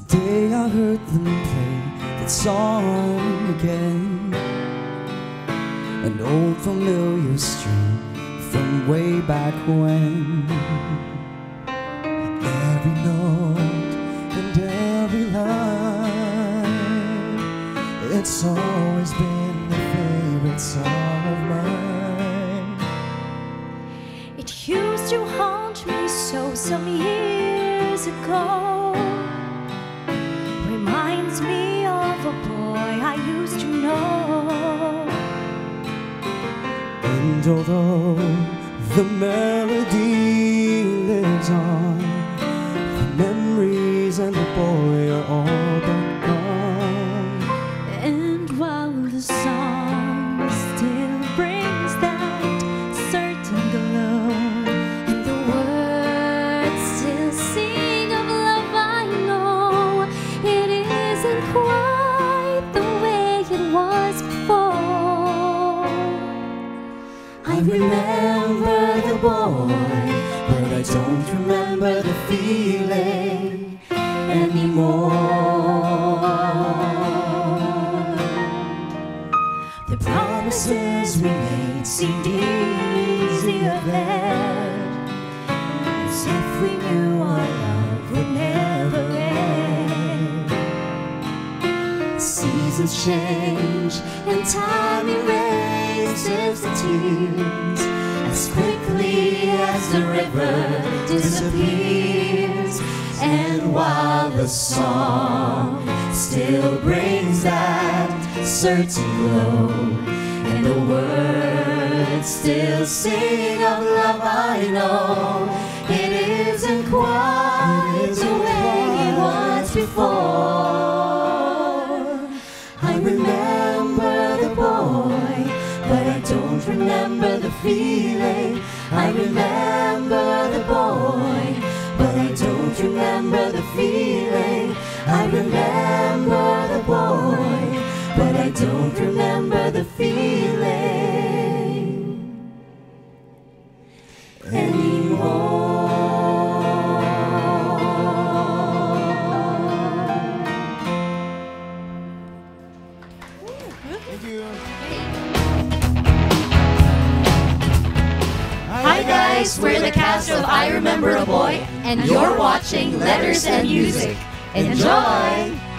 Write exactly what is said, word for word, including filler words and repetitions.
Today I heard them play that song again, an old familiar stream from way back when. Every note and every line, it's always been a favorite song of mine. It used to haunt me so some years ago. Reminds me of a boy I used to know. And although the melody lives on, the memories and the boy are all but gone. And while the song still brings that certain glow, and the words still sing of love, I know it isn't quite the way it was before. I remember the boy, but I don't remember the feeling anymore. The promises we made seemed easier then, as if we knew our love would never end. Seasons change and time erases the tears as quickly as the river disappears. And while the song still brings that certain glow, and the words still sing of love, I know it isn't quite the way it was before. I remember the boy, but I don't remember the feeling. I remember the boy, but I don't remember the feeling. I remember the boy, but I don't remember the feeling anymore. Thank you. Hi guys, we're the cast of I Remember a Boy, and you're watching Letters and Music. Enjoy!